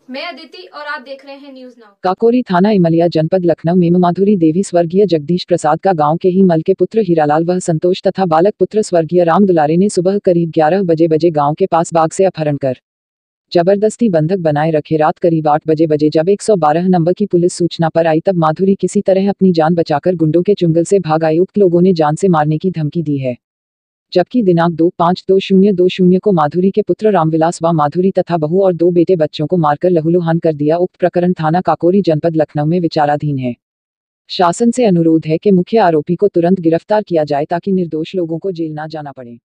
मैं अदिति और आप देख रहे हैं न्यूज नाउ। काकोरी थाना इमलिया जनपद लखनऊ में माधुरी देवी स्वर्गीय जगदीश प्रसाद का गांव के ही मल के पुत्र हीरालाल व संतोष तथा बालक पुत्र स्वर्गीय राम दुलारे ने सुबह करीब 11 बजे गांव के पास बाग से अपहरण कर जबरदस्ती बंधक बनाए रखे। रात करीब 8 बजे जब 112 नंबर की पुलिस सूचना पर आई तब माधुरी किसी तरह अपनी जान बचाकर गुंडों के चुंगल से भाग आई। उक्त लोगों ने जान से मारने की धमकी दी है, जबकि दिनांक 2/5/2020 को माधुरी के पुत्र रामविलास व माधुरी तथा बहू और 2 बेटे बच्चों को मारकर लहूलुहान कर दिया। उक्त प्रकरण थाना काकोरी जनपद लखनऊ में विचाराधीन है। शासन से अनुरोध है कि मुख्य आरोपी को तुरंत गिरफ्तार किया जाए ताकि निर्दोष लोगों को जेल न जाना पड़े।